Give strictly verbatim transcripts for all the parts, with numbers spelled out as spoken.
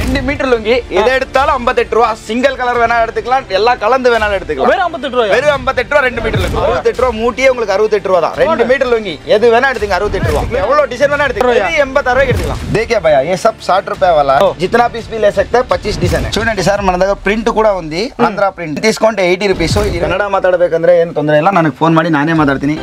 ரெண்டு மீட்டர் லுங்கி எதை எடுத்தாலும் ஐம்பத்தெட்டு ரூபா. சிங்கிள் கலர் வேணா எடுத்துக்கலாம், எல்லாம் கலந்து வேணாலும் எடுத்துக்கலாம். வெறும் ஐம்பத்தெட்டு ரூபா. வெறும் ஐம்பத்தெட்டு ரூபா ரெண்டு மீட்டர் லுங்கி. அறுபத்தெட்டு ரூபா மூட்டியே உங்களுக்கு அறுபத்தெட்டு ரூபா தான். ரெண்டு மீட்டர் லுங்கி எது வேணா எடுத்துங்க அறுபத்தெட்டு ரூபா. எவ்வளவு டிசைன் வேணா எடுத்துக்கலாம். எண்பத்தாறு ரூபாய்க்கு எடுத்துக்கலாம். देखिए भैया ये सब साठ रुपए वाला जितना पीस भी ले सकते हैं. पच्चीस डिजाइन है. చూడండి సార్ మన దగ్గర ప్రింట్ కూడా ఉంది. ఆంధ్ర ప్రింట్ తీసుకుంటే ఎయిటీ రూపీస్. కನ್ನಡ ಮಾತಾಡಬೇಕಂದ್ರೆ ಏನು ತೊಂದರೆ ಇಲ್ಲ, ನನಗೆ ಫೋನ್ ಮಾಡಿ ನಾನೇ ಮಾತಾಡ್ತೀನಿ.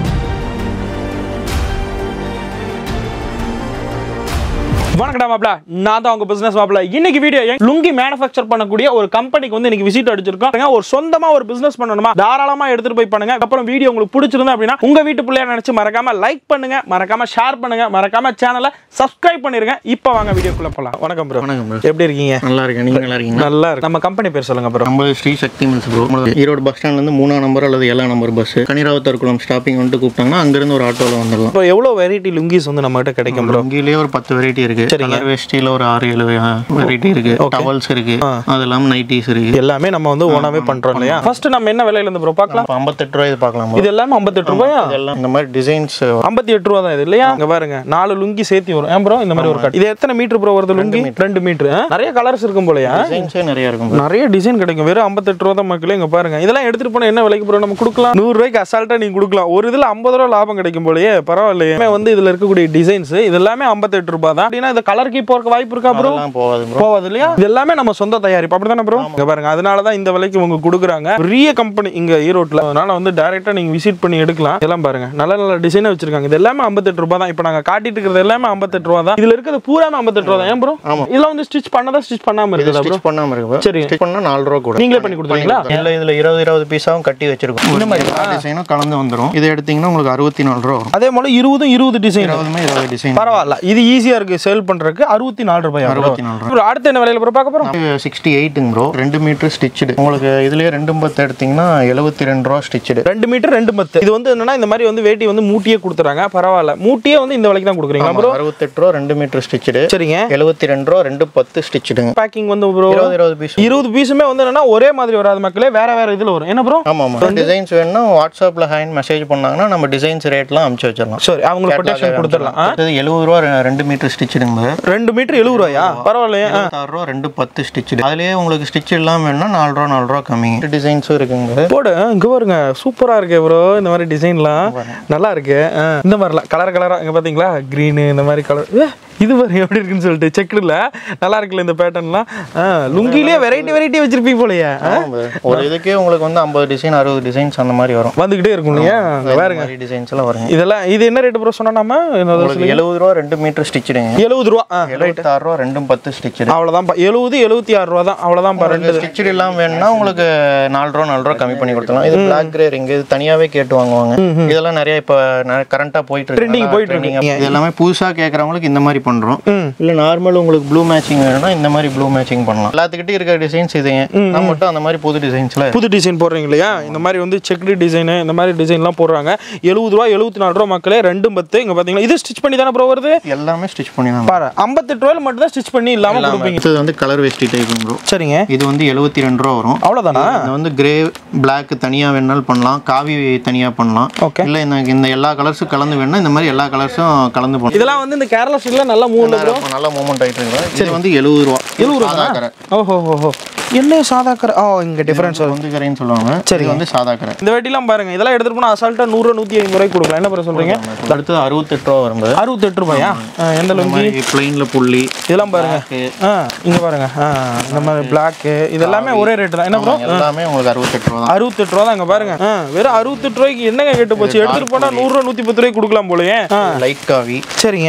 வணக்கம் மாப்ள, நான் தான் உங்க பிசினஸ் மாப்ள. இன்னைக்கு வீடியோ லுங்கி மேனுஃபேக்சர் பண்ணக்கூடிய ஒரு கம்பெனிக்கு வந்து இன்னைக்கு விசிட் அடிச்சிருக்கோம். ஒரு சொந்தமா ஒரு பிசினஸ் பண்ணணுமா தாராளமா எடுத்துட்டு போய் பண்ணுங்க. அப்புறம் வீடியோ உங்களுக்கு பிடிச்சிருந்தா அப்படின்னா உங்க வீட்டு பிள்ளையா நினைச்சு மறக்காம லைக் பண்ணுங்க, மறக்காம ஷேர் பண்ணுங்க, மறக்காம சேனலை சப்ஸ்கிரைப் பண்ணிருங்க. இப்போ வாங்க வீடியோக்குள்ள போலாம். வணக்கம் ப்ரோ. வணக்கம் ப்ரோ. எப்படி இருக்கீங்க? நல்லா இருக்கேன். நீங்க நல்லா இருக்கீங்க? நல்லா இருக்கு. நம்ம கம்பெனி பேர் சொல்லுங்க ப்ரோ. நம்ம Sri Sakthi mills bro. Erode bus ஸ்டாண்ட்ல இருந்து மூணாம் நம்பர் அல்லது ஏழாம் நம்பர் பஸ் கனிராவத்தர் குளம் ஸ்டாப்பிங் வந்துட்டு கூப்பிட்டாங்கன்னா அங்க இருந்து ஒரு ஆட்டோல வந்துடலாம். இப்போ எவ்வளவு வெரைட்டி லுங்கிஸ் வந்து நம்ம கிட்ட கிடைக்கும் ப்ரோ? லுங்கிலேயே ஒரு பத்து வெரைட்டி இருக்கு. கலர் வேஷ்டில ஒரு ஆறு ஏழு வெரைட்டி இருக்கு. டவல்ஸ் இருக்கு, அதெல்லாம் நைட்டிஸ் இருக்கு. எல்லாமே நம்ம வந்து ஓனாவே பண்றோம் இல்லையா? ஃபர்ஸ்ட் நம்ம என்ன விலையில இருந்து ப்ரோ பார்க்கலாம்? ஐம்பத்தெட்டு ரூபாய் இது பார்க்கலாம். இது எல்லாம் ஐம்பத்தெட்டு ரூபாயா? இதெல்லாம் இந்த மாதிரி டிசைன்ஸ் ஐம்பத்தி எட்டு ரூபா தான் இது இல்லையா? இங்க பாருங்க நாலு லுங்கி சேர்த்து வரும். ஏன் ப்ரோ இந்த மாதிரி ஒரு கட்? இது எத்தனை மீட்டர் ப்ரோ வருது லுங்கி? ரெண்டு மீட்டர். நிறைய கலர்ஸ் இருக்கும் போலயா? டிசைன்ஸே நிறைய இருக்கும். நிறைய டிசைன் கிடைக்கும். வெறும் ஐம்பத்தெட்டு ரூபா தான் மக்களே. இங்க பாருங்க இதெல்லாம் எடுத்துட்டு போனா என்ன விலைக்கு ப்ரோ நம்ம கொடுக்கலாம்? நூறு ரூபாய்க்கு அசால்ட்டா நீங்க கொடுக்கலாம். ஒரு இதுல ஐம்பது ரூபா லாபம் கிடைக்கும் போலயே. பரவாயில்லையே. வந்து இதுல இருக்கக்கூடிய டிசைன்ஸ் இது எல்லாமே ஐம்பத்தெட்டு ரூபா தான். அப்படின்னா இந்த கலருக்கு போறதுக்கு வாய்ப்பு இருக்கா ப்ரோ? போவாது இல்லையா? இது எல்லாமே நம்ம சொந்த தயாரிப்பு அப்படிதானே ப்ரோ? இங்க பாருங்க அதனாலதான் இந்த விலைக்கு உங்க கொடுக்குறாங்க. பெரிய கம்பெனி இங்க ஈரோட்ல. அதனால வந்து டைரக்டா நீங்க விசிட் பண்ணி எடுக்கலாம். இதெல்லாம் பாருங்க நல்ல நல்ல டிசைனா வச்சிருக்காங்க. இது எல்லாமே ஐம்பத்தெட்டு ரூபா தான். இப்போ நாங்க காட்டிட்டு இருக்கிறது எல்லாமே ஐம்பத்தெட்டு ரூபா தான். இதுல இருக்கிறது பூராமே ஐம்பத்தெட்டு ரூபா தான். ஏன் ப்ரோ? இதெல்லாம் வந்து ஸ்டிச் பண்ணதா ஸ்டிச் பண்ணாம இருக்குதா ப்ரோ? ஸ்டிச் பண்ணாம இருக்கு. சரி, ஸ்டிச் பண்ணா நாலு ரூபாய் கூட நீங்களே பண்ணி கொடுத்துறீங்களா? இல்ல இதுல இருபது இருபது பீஸாவும் கட்டி வச்சிருக்கோம். இந்த மாதிரி டிசைனும் கலந்து வந்துரும். இதை எடுத்தீங்கன்னா உங்களுக்கு அறுபத்தி நாலு ரூபா வரும். அதே போல இருபது இருபது டிசைன் இருபது டிசைன் பரவாயில்ல. இது ஈஸியா இருக்கு சேல் பண்றதுக்கு. அறுபத்தி நாலு ரூபாய். அறுபத்தி நாலு ரூபாய். அடுத்து என்ன விலையில ப்ரோ பார்க்க போறோம்? சிக்ஸ்டி எயிட்டுங்க ப்ரோ. ரெண்டு மீட்டர் ஸ்டிச்சடு. உங்களுக்கு இதுலயே ரெண்டு பத்து எடுத்தீங்கன்னா எழுபத்தி ரெண்டு ரூபா ஸ்டிச்சடு. ரெண்டு மீட்டர் ரெண்டு பத்து. இது வந்து என்னன்னா இந்த மாதிரி வந்து வேட்டி வந்து மூட்டியே கொடுத்துறாங்க. பரவாயில்ல. மூட்டியே வந்து இந்த விலைக்கு தான் கொடுக்குறீங்களா ப்ரோ? அறுபத்தெட்டு ரூபா ரெண்டு மீட்டர் ஸ்டிச்சடு. சரிங்க. எழுபத்தி ரெண்டு ரூபா ரெண்டு பத்து ஸ்டிச்சடுங்க. பேக்கிங் வந்து ப்ரோ இருபது இருபது பீஸ். இருபது பீஸுமே வந்து என்னன்னா ஒரே மாதிரி வராது மக்களே. வேற வேற இதுல வரும். என்ன ப்ரோ? ஆமா ஆமா. டிசைன்ஸ் வேணும்னா வாட்ஸ்அப்ல ஹேண்ட் மெசேஜ் பண்ணாங்கன்னா நம்ம டிசைன்ஸ் ரேட்லாம் அனுப்பிச்சு வச்சிடலாம். சரி, அவங்களுக்கு கொட்டேஷன் கொடுத்துடலாம். இது எழுபது ரூபா ரெண்டு மீட்டர் ஸ்டிச்சடுங்க. ரெண்டு மீட்டர் எழுபது ரூபாயா? பரவாயில்லையே. ஆறு ரூபா ரெண்டு பத்து ஸ்டிச்சடு. அதுலயே உங்களுக்கு ஸ்டிச் இல்லாம வேணும்னா நாலு ரூபா நாலு ரூபா கம்மி. டிசைன்ஸும் இருக்குங்க. போடு இங்க பாருங்க சூப்பரா இருக்கு ப்ரோ. இந்த மாதிரி டிசைன்லாம் நல்லா இருக்கு. இந்த மாதிரிலாம் கலர் கலரா இங்க பாத்தீங்களா? கிரீன் இந்த மாதிரி கலர். இது பாருங்க எப்படி இருக்குன்னு சொல்லிட்டு செக்குல நல்லா இருக்குல்ல இந்த பேட்டர்ன்லாம். லுங்கிலேயே வெரைட்டி வெரைட்டி வச்சிருப்பீங்க போலயே. ஒரு இதுக்கே உங்களுக்கு வந்து ஐம்பது டிசைன் அறுபது டிசைன்ஸ் அந்த மாதிரி வரும். வந்துகிட்டே இருக்கும் இல்லையா? பாருங்க டிசைன்ஸ் எல்லாம் வரும். இதெல்லாம் இது என்ன ரேட் ப்ரோ சொன்னா? நம்ம எழுபது ரூபா ரெண்டு மீட்டர் ஸ்டிச்சுடுங்க. எழுபது ரூபா எழுபத்தி ஆறு ரூபா ரெண்டும் பத்து ஸ்டிச்சு. அவ்வளவுதான். எழுபது எழுபத்தி ஆறு ரூபா தான். அவ்வளவுதான். ரெண்டு ஸ்டிச்சு எல்லாம் வேணும்னா உங்களுக்கு நாலு ரூபா நாலு ரூபா கம்மி பண்ணி கொடுத்துலாம். இது பிளாக் கிரே ரிங் இது தனியாவே கேட்டு வாங்குவாங்க. இதெல்லாம் நிறைய இப்ப கரண்டா போயிட்டு இருக்கு. ட்ரெண்டிங் போயிட்டு இருக்கு. இது எல்லாமே புதுசா கேக்குறவங்களுக்கு இந்த மாதிரி பண்றோம். இல்ல நார்மல் உங்களுக்கு ப்ளூ மேட்சிங் வேணும்னா இந்த மாதிரி ப்ளூ மேட்சிங் பண்ணலாம். எல்லாத்துக்கிட்டே இருக்க டிசைன்ஸ் இதுங்க. நம்ம மட்டும் அந்த மாதிரி புது டிசைன்ஸ்ல புது டிசைன் போடுறீங்க இல்லையா? இந்த மாதிரி வந்து செக்டு டிசைன் இந்த மாதிரி டிசைன்லாம் போடுறாங்க. எழுபது ரூபா எழுபத்தி நாலு ரூபா மக்களே. ரெண்டும் பத்து. இங்க பாத்தீங்களா இது ஸ்டிச் பண்ணி தானே ப்ரோ வருது? எல்லாமே ஸ்டிச் பண்ணி தான் பாரு. ஐம்பத்தெட்டு ரூபாயில மட்டும் தான் ஸ்டிச் பண்ணி இல்லாம கொடுப்பீங்க. இது வந்து கலர் வேஷ்டி டைப் ப்ரோ. சரிங்க. இது வந்து எழுபத்தி ரெண்டு ரூபா வரும். அவ்வளவுதானா? இது வந்து கிரே பிளாக் தனியா வேணாலும் பண்ணலாம், காவி தனியா பண்ணலாம். இல்ல இந்த எல்லா கலர்ஸும் கலந்து வேணும்னா இந்த மாதிரி எல்லா கலர்ஸும் கலந்து பண்ணலாம். இதெல்லாம் வந்து இந்த கேரளா ஸ்டைல்ல நல்லா மூவ் நல்லா மூவ்மெண்ட் ஆயிட்டு இருக்கு. இது வந்து எழுபது ரூபா. எழுபது ரூபா. ஓஹோ ஓஹோ. என்ன சாதா கரை? ஓ இங்க டிஃபரன்ஸ் வந்து கரைன்னு சொல்லுவாங்க. சரி வந்து சாதா கரை. இந்த வெட்டிலாம் பாருங்க. இதெல்லாம் எடுத்துட்டு போனா அசால்ட்டா நூறு நூத்தி ஐம்பது ரூபாய்க்கு கொடுக்கலாம். என்ன பண்ண சொல்றீங்க? அடுத்து அறுபத்தெட்டு ரூபா வரும். அறுபத்தெட்டு ரூபாயா? எந்த லுங்கி? பிளைன்ல புள்ளி இதெல்லாம் பாருங்க. இங்க பாருங்க இந்த மாதிரி பிளாக் இதெல்லாமே ஒரே ரேட் தான். என்ன ப்ரோ? எல்லாமே உங்களுக்கு அறுபத்தெட்டு ரூபா தான். அறுபத்தெட்டு ரூபா தான். இங்க பாருங்க வெறும் அறுபத்தெட்டு ரூபாய்க்கு என்னங்க கேட்டு போச்சு? எடுத்துட்டு போனா நூறு ரூபா நூத்தி பத்து ரூபாய்க்கு கொடுக்கலாம் போலயே. லைட் காவி. சரிங்க.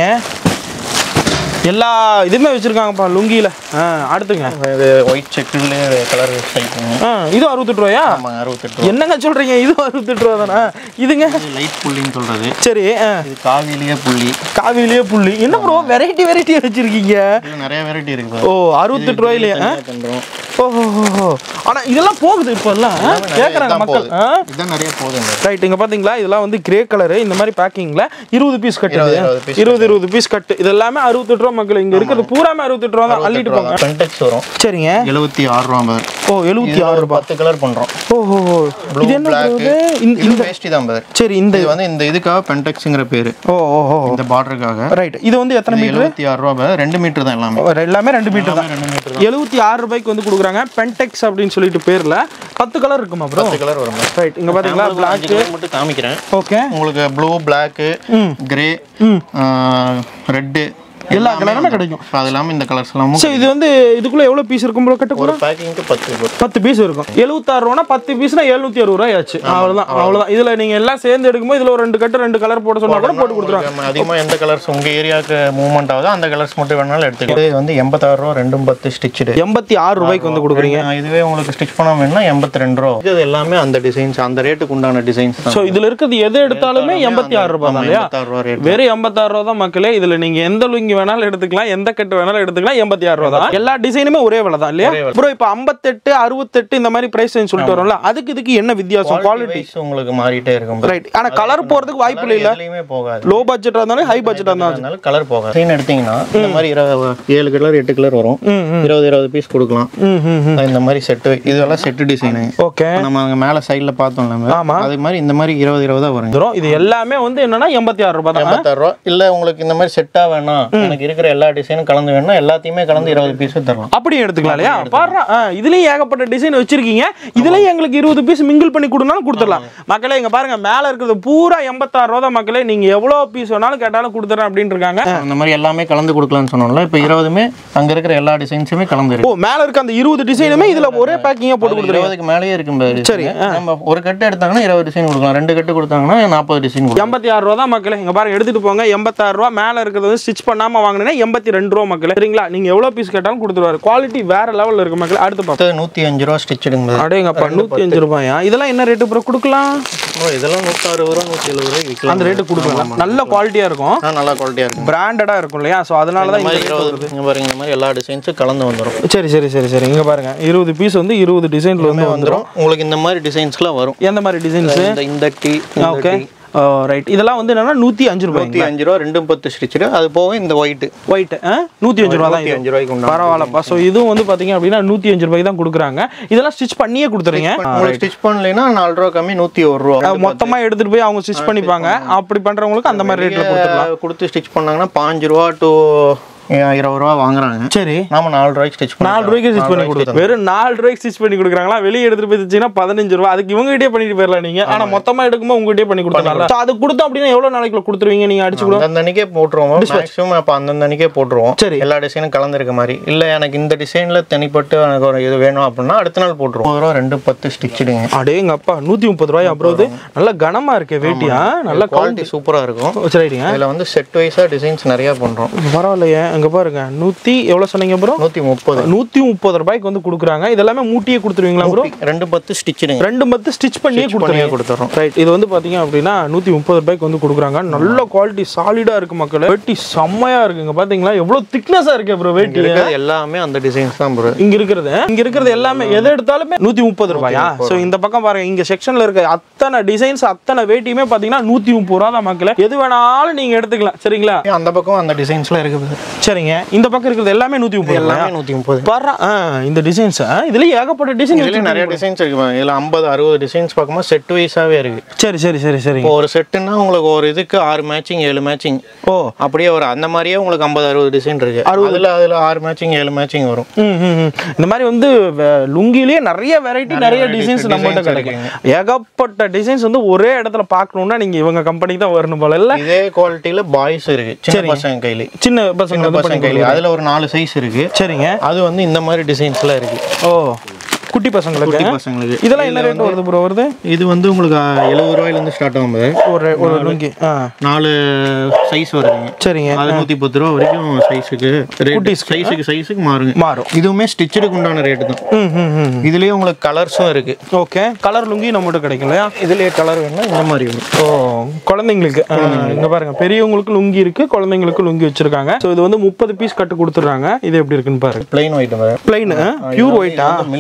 எல்லா இதுமே வச்சிருக்காங்கப்பா லுங்கில. அடுத்துங்க இது ஒயிட் செக்குல கலர் டைப்புங்க. இது அறுபத்தெட்டு ரூபாயா? ஆமா அறுபத்தெட்டு ரூபாய். என்னங்க சொல்றீங்க? இது அறுபத்தெட்டு ரூபாய் தானா? இதுங்க லைட் புள்ளின்னு சொல்றது. சரி. இது காவிலியே புள்ளி. காவிலியே புள்ளி. என்ன ப்ரோ வெரைட்டி வெரைட்டி வச்சிருக்கீங்க? இதுல நிறைய வெரைட்டி இருக்கு. ஓ அறுபத்தெட்டு ரூபாயிலே பண்றோம். ஓஹோ. ஆனா இதெல்லாம் போகுது இப்ப எல்லாம் கேக்குறாங்க மக்கள். இதான் நிறைய போகுதுங்க. ரைட். இங்க பாத்தீங்களா இதெல்லாம் வந்து கிரே கலர் இந்த மாதிரி பேக்கிங்ல இருபது பீஸ் கட்டு. இருபது இருபது பீஸ் கட்டு. இது எல்லாமே அறுபத்தெட்டு ரூபாய் மக்கள். இங்க இருக்குது பூராமே அறுபத்தெட்டு ரூபாய் தான். அள்ளிட்டு போங்க. பென்டெக்ஸ் வரும். சரிங்க. எழுபத்தி ஆறு ரூபாய். ஓ எழுபத்தி ஆறு ரூபாய் பத்து கலர் பண்றோம். ஓஹோ இது என்ன ப்ரோ? இந்த வேஷ்டி தான் பாரு. சரி இந்த இது வந்து இந்த இதுக்காக பென்டெக்ஸ்ங்கற பேரு. ஓ ஓ இந்த பார்டருக்காக. ரைட். இது வந்து எத்தனை மீட்டர்? எழுபத்தி ஆறு ரூபாய். ரெண்டு மீட்டர் தான் எல்லாமே. எல்லாமே ரெண்டு மீட்டர் தான். எழுபத்தி ஆறு ரூபாய்க்கு வந்து கொடுக்குறாங்க. பென்டெக்ஸ் அப்படின்னு சொல்லிட்டு பேர்ல பத்து கலர் இருக்குமா ப்ரோ? பத்து கலர் வரும். ரைட். இங்க பாத்தீங்களா Black மட்டும் காமிக்கிறேன். ஓகே. உங்களுக்கு ப்ளூ, Black, கிரே, ரெட் எல்லா கலருமே கிடைக்கும். அது இல்லாம இந்த கலர்ஸ் எல்லாம். சோ இது வந்து இதுக்குள்ள எவ்வளவு பீஸ் இருக்கும் ப்ரோ? கட்டக்குள்ள ஒரு பேக்கிங்க்கு பத்து பத்து பீஸ் இருக்கும். எழுபத்தாறு ரூபாய்னா பத்து பீஸ்னா எழுநூத்தி அறுபது ரூபாய் ஆச்சு. அவ்வளவுதான் அவ்வளவுதான். இதுல நீங்க எல்லாம் சேர்ந்து எடுக்கும்போது இதுல ஒரு ரெண்டு கட்டு ரெண்டு கலர் போட சொன்னா கூட போட்டு கொடுத்துருவாங்க. அதிகமா எந்த கலர்ஸ் உங்க ஏரியாக்கு மூவ்மெண்ட் ஆகுதோ அந்த கலர்ஸ் மட்டும் வேணாலும் எடுத்துக்கலாம். இது வந்து எண்பத்தாறு ரூபாய் ரெண்டும் பத்து ஸ்டிச்சடு. எண்பத்தி ஆறு ரூபாய்க்கு வந்து கொடுக்குறீங்க. இதுவே உங்களுக்கு ஸ்டிச் பண்ண வேணும்னா எண்பத்தி ரெண்டு ரூபாய். இது எல்லாமே அந்த டிசைன்ஸ் அந்த ரேட்டுக்கு உண்டான டிசைன்ஸ் தான். சோ இதுல இருக்குது எது எடுத்தாலுமே எண்பத்தி ஆறு ரூபாய் தான் இல்லையா? வெறும் எண்பத்தாறு ரூபாய் தான் மக்களே. இதுல நீங்க எந்த லுங்கி வேணாலும் எடுத்துக்கலாம், எந்த கட்டு வேணாலும் எடுத்துக்கலாம். எண்பத்தி ஆறு ரூபாய் தான். எல்லா டிசைனுமே ஒரே விலை தான் இல்லையா ப்ரோ? இப்போ ஐம்பத்தெட்டு அறுபத்தெட்டு இந்த மாதிரி பிரைஸ் சொல்லிட்டு வரோம்ல, அதுக்கு இதுக்கு என்ன வித்தியாசம்? குவாலிட்டி உங்களுக்கு மாறிட்டே இருக்கும். ரைட். ஆனா கலர் போறதுக்கு வாய்ப்பு இல்ல. எதுலயுமே போகாது. லோ பட்ஜெட்டா இருந்தாலும் ஹை பட்ஜெட்டா இருந்தாலும் கலர் போகாது. டிசைன் எடுத்தீங்கன்னா இந்த மாதிரி ஏழு கலர் எட்டு கலர் வரும். இருபது இருபது பீஸ் கொடுக்கலாம். இந்த மாதிரி செட். இதெல்லாம் செட் டிசைன். ஓகே. நம்ம அங்க மேல சைடுல பார்த்தோம்ல, அதே மாதிரி இந்த மாதிரி இருபது இருபது தான் வரும். இது எல்லாமே வந்து என்னன்னா எண்பத்தி ஆறு ரூபாய் தான். எண்பத்தாறு ரூபாய். இல்ல உங்களுக்கு இந்த மாதிரி செட்டா வேணாம், எனக்கு இருக்கிற எல்லா டிசைனும் கலந்து வேணும்னா எல்லாத்தையுமே கலந்து இருபது பீஸ் தரலாம். அப்படி எடுத்துக்கலாம் இல்லையா? பாருங்க, இதுலயும் ஏகப்பட்ட டிசைன் வச்சிருக்கீங்க. இதுலயும் எங்களுக்கு இருபது பீஸ் மிங்கிள் பண்ணி கொடுனாலும் கொடுத்துடலாம். மக்களே இங்க பாருங்க, மேல இருக்கிறது பூரா எண்பத்தாறு ரூபாய் தான் மக்களே. நீங்க எவ்வளவு பீஸ் வேணாலும் கேட்டாலும் கொடுத்துறேன் அப்படின்னு இருக்காங்க. அந்த மாதிரி எல்லாமே கலந்து கொடுக்கலாம்னு சொன்னோம்ல. இப்போ இருபதுமே அங்க இருக்கிற எல்லா டிசைன்ஸுமே கலந்து இருக்கு. ஓ, மேல இருக்க அந்த இருபது டிசைனுமே இதுல ஒரே பேக்கிங்கா போட்டு கொடுத்துருங்க. இருபதுக்கு மேலேயே இருக்கும். சரி, நம்ம ஒரு கட்டு எடுத்தாங்கன்னா இருபது டிசைன் கொடுக்கலாம், ரெண்டு கட்டு கொடுத்தாங்கன்னா நாற்பது டிசைன் கொடுக்கலாம். எண்பத்தி ஆறு ரூபாய் தான் மக்களே. இங்க பாருங்க, எடுத்துட்டு போங்க. எண்பத்தாறு ரூபாய். மேல இருக்கிறது வந்து ஸ்டிச் பண்ணாம வாங்கினீங்கன்னா எண்பத்தி ரெண்டு ரூபாய் மக்களே. சரிங்களா? நீங்க எவ்வளவு பீஸ் கேட்டாலும் கொடுத்துருவாரு. குவாலிட்டி வேற லெவல்ல இருக்கு மக்களே. அடுத்து பாப்போம். நூத்தி அஞ்சு ரூபாய் ஸ்டிச்சடுங்க. அடேங்கப்பா, நூத்தி அஞ்சு ரூபாயா? இதெல்லாம் என்ன ரேட்டு ப்ரோ கொடுக்கலாம்? இதெல்லாம் நூத்தி அறுபது ரூபாய் நூத்தி எழுபது ரூபாய் விற்கலாம். அந்த ரேட்டு கொடுக்கலாம். நல்ல குவாலிட்டியா இருக்கும். நல்ல குவாலிட்டியா இருக்கும். பிராண்டடா இருக்கும் இல்லையா? சோ அதனால தான் இந்த இருபது இங்க பாருங்க, இந்த மாதிரி எல்லா டிசைன்ஸும் கலந்து வந்துரும். சரி சரி சரி சரி. இங்க பாருங்க, இருபது பீஸ் வந்து இருபது டிசைன்ல வந்து வந்துரும். உங்களுக்கு இந்த மாதிரி டிசைன்ஸ்லாம் வரும். எந்த மாதிரி டிசைன்ஸ்? இந்த இந்த டி. ஓகே. ரைட். இதெல்லாம் வந்து என்னன்னா நூத்தி அஞ்சு ரூபாய். நூத்தி அஞ்சு ரூபாய் ரெண்டும் பத்து ஸ்டிச்சடு. அது போக இந்த ஒயிட் ஒயிட் நூத்தி அஞ்சு ரூபாய் தான். அஞ்சு ரூபாய்க்கு உண்டு. பரவாயில்லப்பா. ஸோ இதுவும் வந்து பாத்தீங்க அப்படின்னா நூத்தி அஞ்சு ரூபாய்க்கு தான் கொடுக்குறாங்க. இதெல்லாம் ஸ்டிச் பண்ணியே கொடுத்துறீங்க. உங்களுக்கு ஸ்டிச் பண்ணலைன்னா நாலு ரூபா கம்மி நூத்தி ஒரு ரூபா. மொத்தமா எடுத்துட்டு போய் அவங்க ஸ்டிச் பண்ணிப்பாங்க. அப்படி பண்றவங்களுக்கு அந்த மாதிரி ரேட்ல கொடுத்துடலாம். கொடுத்து ஸ்டிச் பண்ணாங்கன்னா பாஞ்சு ரூபா டு இருபது ரூபா வாங்குறாங்க. சரி, நாம நாலு ரூபாய்க்கு ஸ்டிச் பண்ணி நாலு ரூபாய்க்கு ஸ்டிச் பண்ணி கொடுத்துருவோம். வெறும் நாலு ரூபாய்க்கு ஸ்டிச் பண்ணி கொடுக்குறாங்களா? வெளியே எடுத்துட்டு போய் தைச்சீங்கன்னா பதினஞ்சு ரூபா. அதுக்கு இவங்ககிட்டே பண்ணிட்டு போயிடலாம் நீங்க. ஆனா மொத்தமா எடுக்கும்போது உங்ககிட்டே பண்ணி கொடுத்துடலாம். அது கொடுத்தோம் அப்படின்னா எவ்வளவு நாளைக்குள்ள கொடுத்துருவீங்க நீங்க? அடிச்சு கூட அந்த அன்னைக்கே போட்டுருவோம். மேக்ஸிமம் அப்ப அந்த அன்னைக்கே போட்டுருவோம். சரி, எல்லா டிசைனும் கலந்துருக்க மாதிரி. இல்ல எனக்கு இந்த டிசைன்ல தனிப்பட்டு எனக்கு ஒரு இது வேணும் அப்படின்னா அடுத்த நாள் போட்டுருவோம். முப்பது ரூபா ரெண்டு பத்து ஸ்டிச்சுடுங்க. அடேங்க அப்பா, நூத்தி முப்பது ரூபாய். அப்புறம் இது நல்ல கனமா இருக்கு வேட்டியா? நல்ல குவாலிட்டி சூப்பரா இருக்கும். சரிங்க. இதுல வந்து செட் வைஸா டிசைன்ஸ் நிறைய பண்றோம். பரவாயில்லையே. அங்க பாருங்க, நூத்தி எவ்வளவு சொன்னீங்க ப்ரோ? நூத்தி முப்பது. நூத்தி முப்பது ரூபாய்க்கு வந்து கொடுக்குறாங்க. இதெல்லாமே மூட்டியே கொடுத்துருவீங்களா ப்ரோ? ரெண்டு பத்து ஸ்டிச்சுடுங்க. ரெண்டு பத்து ஸ்டிச் பண்ணியே கொடுத்துருங்க கொடுத்துறோம். ரைட். இது வந்து பாத்தீங்க அப்படின்னா நூத்தி முப்பது ரூபாய்க்கு வந்து கொடுக்குறாங்க. நல்ல குவாலிட்டி சாலிடா இருக்கு மக்களே. வேட்டி செம்மையா இருக்குங்க. பாத்தீங்களா எவ்வளவு திக்னஸா இருக்கு ப்ரோ வேட்டி? எல்லாமே அந்த டிசைன்ஸ் தான் ப்ரோ. இங்க இருக்கிறது இங்க இருக்கிறது எல்லாமே எதை எடுத்தாலுமே நூத்தி முப்பது ரூபாயா? சோ இந்த பக்கம் பாருங்க, இங்க செக்ஷன்ல இருக்க அத்தனை டிசைன்ஸ் அத்தனை வேட்டியுமே பாத்தீங்கன்னா நூத்தி முப்பது ரூபா தான் மக்களே. எது வேணாலும் நீங்க எடுத்துக்கலாம். சரிங்களா? அந்த பக்கம் அந்த டிசைன்ஸ்லாம் இருக்கு. சரிங்க. இந்த பக்கம் இருக்கிறது எல்லாமே நூத்தி முப்பது. எல்லாமே நூத்தி முப்பது. பாரு இந்த டிசைன்ஸ். இதுல ஏகப்பட்ட டிசைன். இதுல நிறைய டிசைன்ஸ் இருக்கு. இதுல ஐம்பது அறுபது டிசைன்ஸ் பார்க்கும்போது செட் வைஸாவே இருக்கு. சரி சரி சரி சரி. ஒரு செட்டுன்னா உங்களுக்கு ஒரு இதுக்கு ஆறு மேட்சிங் ஏழு மேட்சிங். ஓ, அப்படியே ஒரு அந்த மாதிரியே உங்களுக்கு ஐம்பது அறுபது டிசைன் இருக்கு. அதுல அதுல ஆறு மேட்சிங் ஏழு மேட்சிங் வரும். இந்த மாதிரி வந்து லுங்கிலேயே நிறைய வெரைட்டி நிறைய டிசைன்ஸ் நம்மகிட்ட கிடைக்கும். ஏகப்பட்ட டிசைன்ஸ் வந்து ஒரே இடத்துல பார்க்கணும்னா நீங்க இவங்க கம்பெனிக்கு தான் வரணும் போல. இல்ல இதே குவாலிட்டியில பாய்ஸ் இருக்கு. சின்ன பசங்க கையில சின்ன பசங்க பசங்க கையில அதுல ஒரு நாலு சைஸ் இருக்கு. சரிங்க. அது வந்து இந்த மாதிரி டிசைன்ஸ்லாம் இருக்கு. ஓ, குட்டி பசங்களுக்கு. குட்டி பசங்களுக்கு இதெல்லாம் என்ன ரேட் வருது ப்ரோ? வருது இது வந்து உங்களுக்கு எழுபது ரூபாயில இருந்து ஸ்டார்ட் ஆகும். ஒரு ஒரு லுங்கி நாலு சைஸ் வருதுங்க. சரிங்க. அது நூத்தி பத்து ரூபா வரைக்கும் சைஸுக்கு குட்டி சைஸுக்கு சைஸுக்கு மாறுங்க. மாறும். இதுவுமே ஸ்டிச்சுக்கு உண்டான ரேட்டு தான். இதுலயே உங்களுக்கு கலர்ஸும் இருக்கு. ஓகே. கலர் லுங்கி நம்மகிட்ட கிடைக்கும் இல்லையா? இதுலயே கலர் வேணும்னா இந்த மாதிரி வரும். ஓ, குழந்தைங்களுக்கு. இங்க பாருங்க, பெரியவங்களுக்கு லுங்கி இருக்கு, குழந்தைங்களுக்கு லுங்கி வச்சிருக்காங்க. சோ இது வந்து முப்பது பீஸ் கட்டு கொடுத்துறாங்க. இது எப்படி இருக்குன்னு பாருங்க. Plain white. பிளைன் பியூர் ஒயிட்டா? Milk white.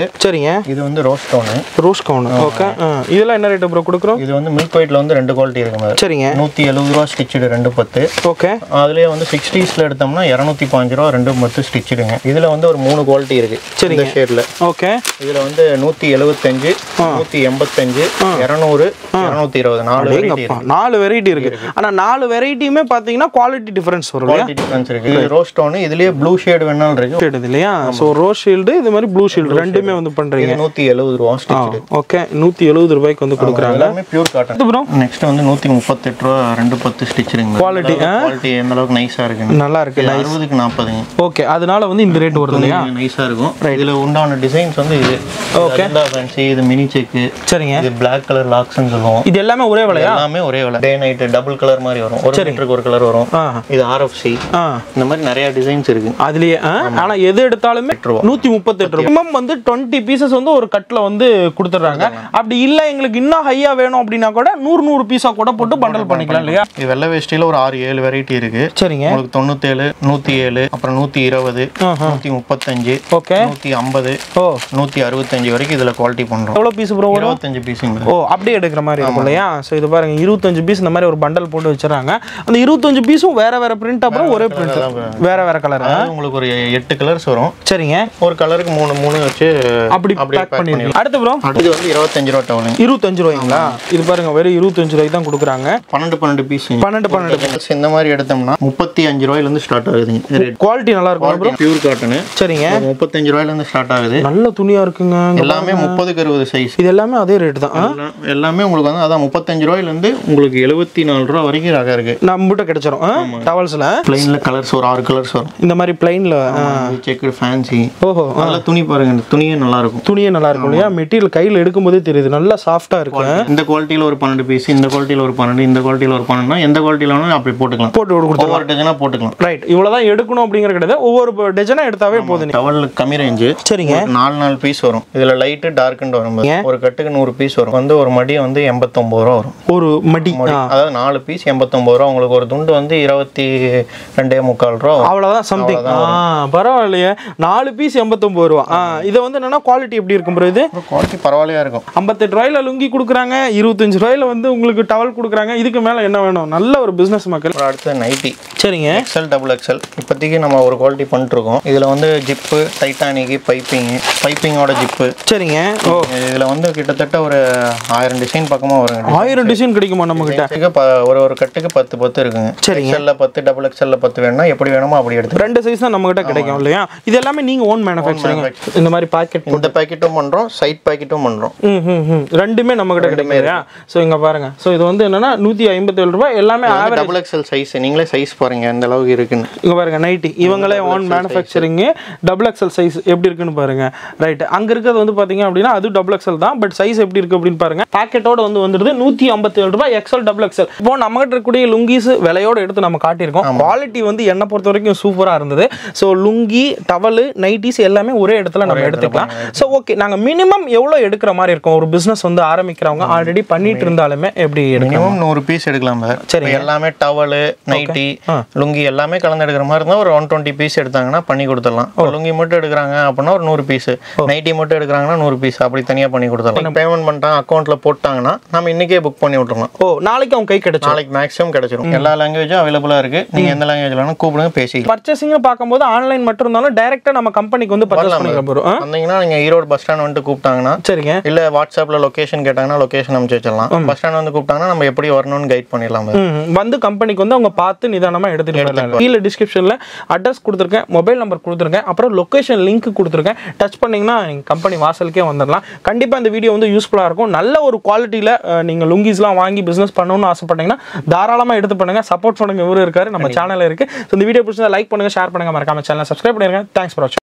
சரிங்க. இது வந்து rose tone. Rose tone. Okay. இதெல்லாம் என்ன ரேட் ப்ரோ கொடுக்குறோம்? இது வந்து மில்க் ஒயிட்ல வந்து ரெண்டு குவாலிட்டி இருக்குங்க. சரிங்க. நூற்றி எழுபது ரூபா ஸ்டிச்சடு ரெண்டு பத்து. ஓகே. அதுலயே வந்து சிக்ஸ்டீஸ்ல எடுத்தோம்னா இருநூத்தி பதினஞ்சு ரூபா ரெண்டு பத்து ஸ்டிச்சடுங்க. இதுல வந்து ஒரு மூணு குவாலிட்டி இருக்கு. சரிங்க. ஷேட்ல. ஓகே. இதுல வந்து நூற்றி எழுபத்தஞ்சு, நூற்றி எண்பத்தஞ்சு, இருநூறு, இருநூத்தி இருபது நாலு வெரைட்டி இருக்கு. நாலு வெரைட்டி இருக்கு. ஆனா நாலு வெரைட்டியுமே பாத்தீங்கன்னா குவாலிட்டி டிஃபரன்ஸ் வரும். குவாலிட்டி டிஃபரன்ஸ் இருக்கு. இது ரோஸ் ஸ்டோன். இதுலயே ப்ளூ ஷேட் வேணாலும் இருக்கு. ஷேட் இல்லையா? சோ ரோஸ் ஷீல்ட் இது மாதிரி ப்ளூ ஷீல்ட் ரெண்டுமே வந்து பண்றீங்க. நூற்றி எழுபது ரூபாய் ஸ்டிச்சட். ஓகே. நூற்றி எழுபது ரூபாய்க்கு வந்து கொடுக்குறாங்க. எல்லாமே பியூர் காட்டன். ப்ரோ நெக்ஸ்ட் வந்து நூற்றி முப்பத்தெட்டு ரூபாய் ரெண்டு பத்து ஸ்டிச்சரிங். குவாலிட்டி குவாலிட்டி எந்த அளவுக்கு நைஸா இருக்கு. நல்லா இருக்கு. அறுபதுக்கு நாற்பதுங்க. ஓகே. அதனால வந்து இந்த ரேட் வருது இல்லையா? நைஸா இருக்கும். இதுல உண்டான டிசைன்ஸ் வந்து இது. ஓகே. இந்த ஃபேன்சி இது மினி செக். சரிங்க. இது Black கலர் லாக்ஸ்னு சொல்லுவோம். இது எல்லாமே ஒரே விலையா? எல்லாமே ஒரே விலை. டே நைட் டபுள் கலர் மாதிரி வரும். ஒரு மீட்டருக்கு ஒரு கலர் வரும். இது ஆர்எஃப்சி. இந்த மாதிரி நிறைய டிசைன்ஸ் இருக்கு அதுலயே. ஆனா எது எடுத்தாலுமே நூற்றி முப்பத்தெட்டு ரூபாய். மினிமம் வந்து இருபது பீசஸ் வந்து ஒரு கட்ல வந்து கொடுத்துறாங்க. அப்படி இல்ல எங்களுக்கு இன்னும் ஹையா வேணும் அப்படினா கூட நூறு நூறு பீஸா கூட போட்டு பண்டல் பண்ணிக்கலாம் இல்லையா? இது வெள்ளை வேஷ்டில ஒரு ஆறு ஏழு வெரைட்டி இருக்கு. சரிங்க. உங்களுக்கு தொண்ணூற்றி ஏழு, நூற்றி ஏழு, அப்புறம் நூற்றி இருபது, நூற்றி முப்பத்தஞ்சு, ஓகே, நூற்றி ஐம்பது, ஓ நூற்றி அறுபத்தஞ்சு வரைக்கும் இதுல குவாலிட்டி பண்றோம். எவ்வளவு பீஸ் ப்ரோ? இருபத்தஞ்சு பீஸ்ங்க. ஓ அப்படியே எடுக்கிற மாதிரி இருக்கும் இல்லையா? சோ இது பாருங்க இருபத்தஞ்சு பீஸ் இந்த மாதிரி ஒரு பண்டல் போட்டு வச்சிராங்க. அந்த இருபத்தஞ்சு பீஸும் வேற வேற பிரிண்ட் அப்புறம் ஒரே பிரிண்ட் வேற வேற கலர். உங்களுக்கு ஒரு எட்டு கலர்ஸ் வரும். சரிங்க. ஒரு கலருக்கு மூணு மூணு வச்சு அப்படி பேக் பண்ணிருக்கீங்க. அடுத்து ப்ரோ இது வந்து இருபத்தஞ்சு ரூபாய் டவல். இருபத்தஞ்சு ரூபாய்ங்களா? இது பாருங்க வெறும் இருபத்தஞ்சு ரூபாய்க்கு தான் கொடுக்குறாங்க. பன்னெண்டு பன்னெண்டு பீஸ். பன்னெண்டு பன்னெண்டு பீஸ் இந்த மாதிரி எடுத்தோம்னா முப்பத்தி அஞ்சு ரூபாயில இருந்து ஸ்டார்ட் ஆகுதுங்க. குவாலிட்டி நல்லா இருக்கும் ப்ரோ. Pure cotton. சரிங்க. முப்பத்தஞ்சு ரூபாயில இருந்து ஸ்டார்ட் ஆகுது. நல்ல துணியா இருக்குங்க. எல்லாமே முப்பதுக்கு அறுபது சைஸ். இது எல்லாமே அதே ரேட் தான். எல்லாமே உங்களுக்கு வந்து அதான் முப்பத்தஞ்சு ரூபாயில இருந்து உங்களுக்கு எழுபத்தி நாலு ரூபாய் வரைக்கும் ரகம் இருக்கு. நம்ம கிட்ட கிடைச்சிரும். டவல்ஸ்ல பிளைன்ல கலர்ஸ் ஒரு ஆறு கலர்ஸ் வரும். இந்த மாதிரி பிளைன்ல செக் ஃபேன்சி. ஓஹோ. நல்ல துணி பாருங்க. இந்த துணியே நல்லா இருக்கும். துணியே நல்லா இருக்கும் இல்லையா? மெட்டீரியல் கையில எடுக்கும்போதே தெரியுது. நல்லா சாஃப்ட்டா இருக்கு. இந்த குவாலிட்டில ஒரு பன்னெண்டு பீஸ், இந்த குவாலிட்டில ஒரு பன்னெண்டு, இந்த குவாலிட்டில ஒரு பன்னெண்டு, எந்த குவாலிட்டில வேணாலும் அப்படி போட்டுக்கலாம். போட்டு கொடுத்துக்கலாம். ஒவ்வொரு டஜனா போட்டுக்கலாம். ரைட். இவ்வளவுதான் எடுக்கணும் அப்படிங்கற கிடையாது. ஒவ்வொரு டஜனா எடுத்தாவே போதும். டவல் கம்மி ரேஞ்ச். சரிங்க. நாலு நாலு பீஸ் வரும். இதுல லைட் டார்க்னு வரும். ஒரு கட்டுக்கு நூறு பீஸ் வரும். வந்து ஒரு மடி வந்து எண்பத்தி ஒன்பது ரூபாய் வரும். ஒரு மடி. அதாவது நாலு பீஸ் எண்பத்தி ஒன்பது ரூபாய். உங்களுக்கு ஒரு துண்டு வந்து இருபத்தி ரெண்டே முக்கால் ரூபாய். அவ்வளவுதான் சம்திங். பரவாயில்லையே. நாலு பீஸ் எண்பத்தி ஒன்பது ரூபாய். இது வந்து என்னன்னா குவாலிட்டி எப்படி இருக்கும் ப்ரோ? இது குவாலிட்டி பரவாயில்லையா இருக்கும். ஐம்பத்தெட்டு ரூபாயில லுங்கி கொடுக்குறாங்க. இருபத்தஞ்சு ரூபாயில வந்து உங்களுக்கு டவல் கொடுக்குறாங்க. இதுக்கு மேல என்ன வேணும்? நல்ல ஒரு பிசினஸ் மக்கள். அடுத்து நைட்டி. சரிங்க. எக்ஸ்எல் டபுள் எக்ஸ்எல் இப்போதைக்கு நம்ம ஒரு குவாலிட்டி பண்ணிட்டு இருக்கோம். இதுல வந்து ஜிப்பு, டைட்டானிக், பைப்பிங், பைப்பிங்கோட ஜிப்பு. சரிங்க. ஓ இதுல வந்து கிட்டத்தட்ட ஒரு ஆயிரம் டிசைன் பக்கமா வரும். ஆயிரம் டிசைன் கிடைக்குமா நம்ம கிட்ட? ஒரு ஒரு கட்டுக்கு பத்து பத்து இருக்குங்க. சரிங்க. எக்ஸ்எல்ல பத்து, டபுள் எக்ஸ்எல்ல பத்து வேணும்னா எப்படி வேணுமோ அப்படி எடுத்து ரெண்டு சைஸ் தான் நம்ம கிட்ட கிடைக்கும் இல்லையா? இது எல்லாமே நீங்க ஓன் மேனுஃபேக்சரிங். இந்த மாதிரி பாக்கெட் இந்த பாக்கெட்டும் பண்றோம், சைட் பாக்கெட்டும் பண்றோம். ரெண்டுமே நம்ம கிட்ட கிடைக்கும் இல்லையா? சோ இங்க பாருங்க. சோ இது வந்து என்னன்னா நூற்றி ஐம்பத்தி ஏழு ரூபாய். எல்லாமே ஆவரேஜ் டபுள் எக்ஸ்எல் சைஸ். நீங்களே சைஸ் பாருங்க எந்த அளவுக்கு இருக்குன்னு. இங்க பாருங்க நைட்டி இவங்களே own manufacturing. Double XL size எப்படி இருக்குன்னு பாருங்க. ரைட். அங்க இருக்கிறது வந்து பாத்தீங்க அப்படின்னா அது டபுள் எக்ஸ்எல் தான். பட் சைஸ் எப்படி இருக்கு அப்படின்னு பாருங்க. பாக்கெட்டோட வந்து வந்துருது நூற்றி ஐம்பத்தி ஏழு ரூபாய் எக்ஸ்எல் டபுள் எக்ஸ்எல். இப்போ நம்ம கிட்ட இருக்கக்கூடிய லுங்கிஸ் விலையோட எடுத்து நம்ம காட்டியிருக்கோம். குவாலிட்டி வந்து என்ன பொறுத்த வரைக்கும் சூப்பரா இருந்தது. ஸோ லுங்கி, டவல், நைட்டிஸ் எல்லாமே ஒரே இடத்துல நம்ம எடுத்துக்கலாம். ஸோ ஓகே நாங்கள் மினிமம் எவ்வளோ எடுக்கிற மாதிரி இருக்கும்? ஒரு பிஸ்னஸ் வந்து ஆரம்பிக்கிறவங்க ஆல்ரெடி பண்ணிட்டு இருந்தாலுமே எப்படி மினிமம் நூறு பீஸ் எடுக்கலாம். சரி. எல்லாமே டவல், நைட்டி, லுங்கி எல்லாமே கலந்து எடுக்கிற மாதிரி இருந்தால் ஒரு ஒன் டுவெண்ட்டி பீஸ் எடுத்தாங்கன்னா பண்ணி கொடுத்துடலாம். லுங்கி மட்டும் எடுக்கிறாங்க அப்படின்னா ஒரு நூறு பீஸ், நைட்டி மட்டும் எடுக்கிறாங்கன்னா நூறு பீஸ் அப்படி தனியாக பண்ணி கொடுத்துடலாம். பேமெண்ட் பண்ணிட்டாங்க அக்கௌண்ட்ல போட்டாங்கன்னா நம்ம இன்னைக்கே புக் பண்ணி விட்டுறலாம். ஓ நாளைக்கு அவங்க கை கிடைக்கும். நாளைக்கு மேக்ஸிமம் கிடைச்சிடும். எல்லா லாங்குவேஜும் அவைலபிளா இருக்கு. நீங்க எந்த லாங்குவேஜ்ல வேணா கூப்பிடுங்க பேசி. பர்ச்சேசிங் பார்க்கும்போது ஆன்லைன் மட்டும் இருந்தாலும் டைரக்டா நம்ம கம்பெனிக்கு வந்து பர்ச்சேஸ் பண்ணிக்கலாம் ப்ரோ. வந்தீங்கன்னா நீங்க ஈரோடு பஸ் ஸ்டாண்ட் வந்து கூப்பிட்டாங்கன்னா சரிங்க. இல்ல வாட்ஸ்அப்ல லொகேஷன் கேட்டாங்கன்னா லொகேஷன் அனுப்பிச்சு வச்சிடலாம். பஸ் ஸ்டாண்ட் வந்து கூப்பிட்டாங்கன்னா நம்ம எப்படி வரணும்னு கைட் பண்ணிடலாம். வந்து கம்பெனிக்கு வந்து அவங்க பார்த்து நிதானமா எடுத்துட்டு வரலாம். கீழ டிஸ்கிரிப்ஷன்ல அட்ரஸ் கொடுத்துருக்கேன், மொபைல் நம்பர் கொடுத்துருக்கேன், அப்புறம் லொகேஷன் லிங்க் கொடுத்துருக்கேன். டச் பண்ணீங்கன்னா கம்பெனி வாசலுக்கே வந்துடலாம். கண்டிப்பா இந்த வீடியோ வந்து யூஸ்ஃபுல்லா இருக்கும். நல்ல ஒரு குவாலிட்டியில நீங்க லுங்கிஸ்லாம் வாங்கி பிசினஸ் பண்ணணும்னு ஆசைப்பட்டீங்கன்னா தாராளமா எடுத்து பண்ணுங்க. சப்போர்ட் பண்ணுங்க. இவரு இருக்காரு நம்ம சேனல்ல இருக்கு. இந்த வீடியோ பிடிச்சா லைக் பண்ணுங்க, ஷேர் பண்ணுங்க, மறக்காம சேனலை சப்ஸ்கிரைப் பண்ணிருங்க. தேங்க்ஸ் ஃபார் வாட்சிங்.